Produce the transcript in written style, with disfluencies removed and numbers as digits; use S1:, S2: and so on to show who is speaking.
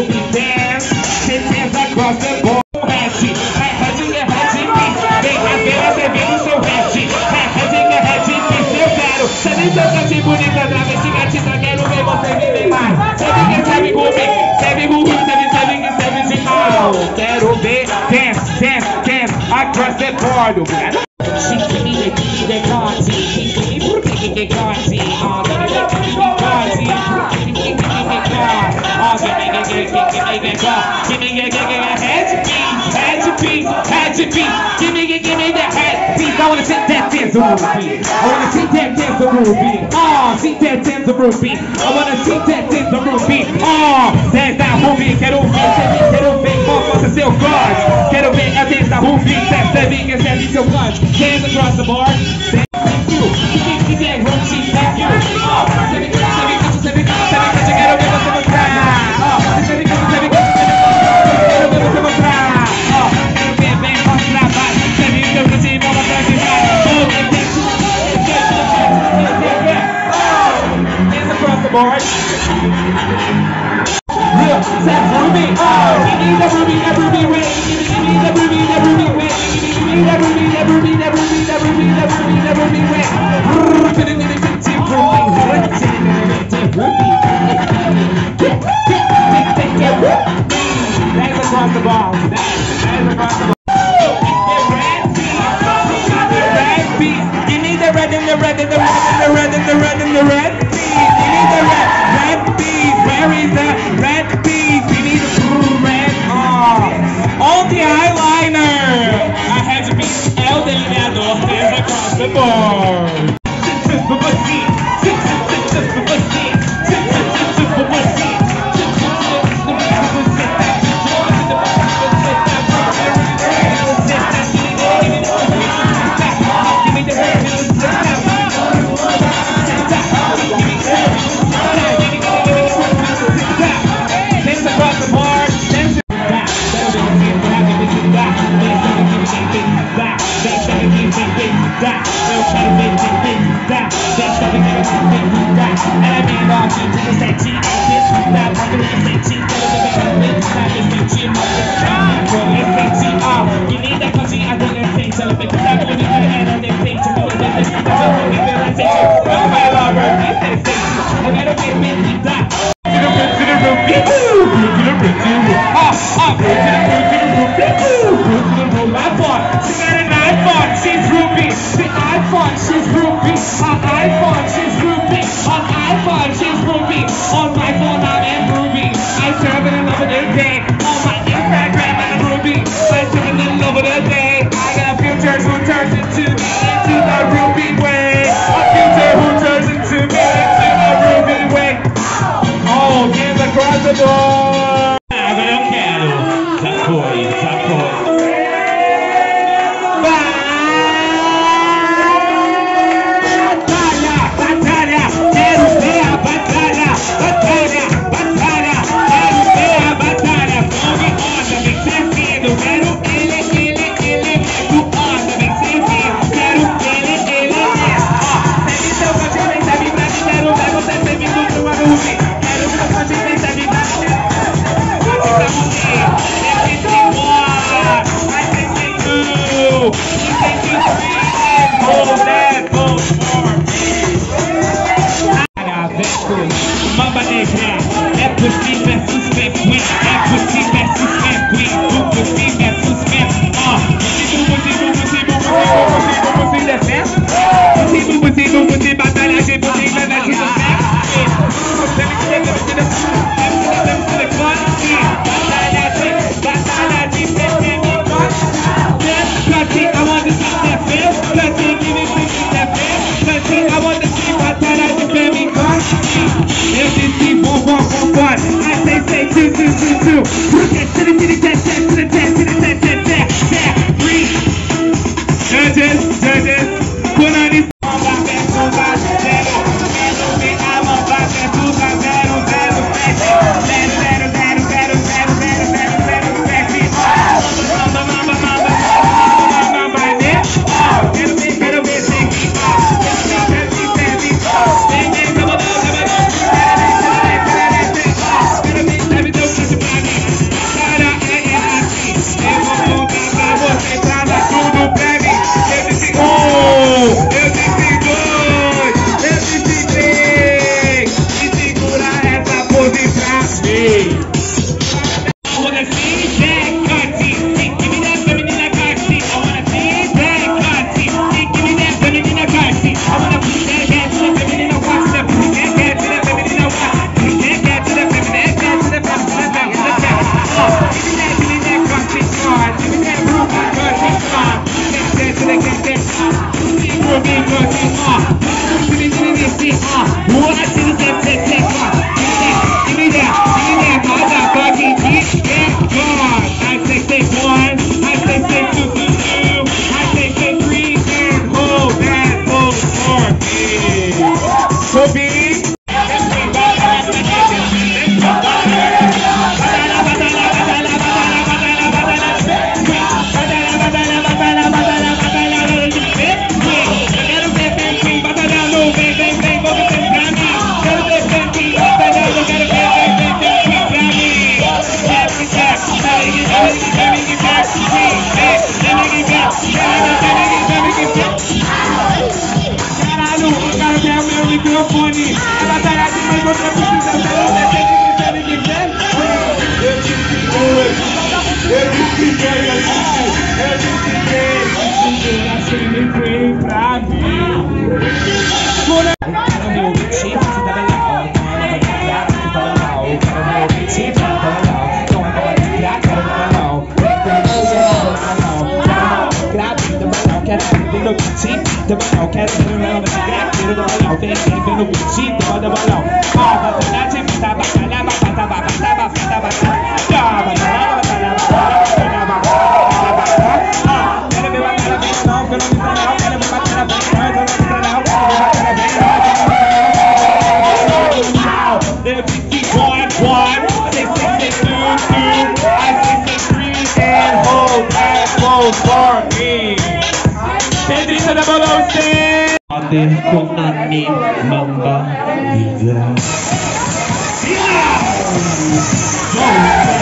S1: be dance. Certeza across the board. Você bonita, travesti, gatita, quero ver você viver mais. Sabe que sabe comigo, sabe comigo, sabe que sabe de mal. Quero ver dance, dance, dance across the board. She give me the party, she give me the party, oh, give me the party, give me the head piece. I wanna take that dance beat. I wanna take that dance beat. Oh, see that dance beat. I wanna see that dance beat. Oh, dance Ruby, quero ver qual possa ser o corte. Quero ver a dance Ruby, percebe que serve seu corte. Dance across the board. Thank you. Que tem Ruby, thank you. Oh, sabe que eu quero ver você mostrar. Oh, sabe que quero ver você mostrar. Oh, quero ver bem mostrar, vai. Sabe que eu consigo mostrar de dance across the board. Real, that's Ruby. Oh, give me the Ruby, that Ruby way. Give me the Ruby, that Ruby way. Give me that Ruby, that Ruby, that Ruby, that Ruby, that Ruby, that Ruby way. That's across the ball. That's across the ball. Give me the red and the red and the red and the red and the red and the red. Give me the red bees. Where is the red bees? Give me the blue red. Oh, on the eyeliner. I had to be El Delineador. There's across the board. Agora eu quero. Já foi, já foi. Batalha, batalha, quero ver a batalha. Batalha, batalha, quero ver a batalha. Fome, onda, vem servindo. Quero ele mesmo. Onda, vem servindo. Quero ele mesmo. Ó, serve seu continente, serve pra mim. Quero ver você servindo numa nuvem. Quero ver seu continente, serve pra mim. Mamba negra, é possível versus Pepwin, é possível versus Pepwin, o possível versus Pepwin, ó, possível defesa, possível batalha de possível versus batalha de PPM, I want to see that feel, give me that feel, I want to see batalha de PPM. Eu disse bom, I say 2, judges, put on this big cookie, give me this, what I see the take, give me that, motherfucking beat, yeah, I say take one, I say take two, I say take three, and hold that hold for me. So big. Microfone, a batalha de mãe contra a vem pra mim. Quero meu objetivo, você tá legal. Quero meu objetivo, tá legal. Não é pra criar, quero legal. Quero ver meu objetivo, tá legal. Quero ver meu objetivo, tá legal. Vem no objetivo, tá legal. Batalha de mata, batalha, quero ver batalha bem não, quero ver batalha, quero ver batalha bem não, quero ver batalha bem não. If you one, say 2, I say 3, and hold that close for me. Pedrito da Bolonce. Ade Konami Mamba Vida.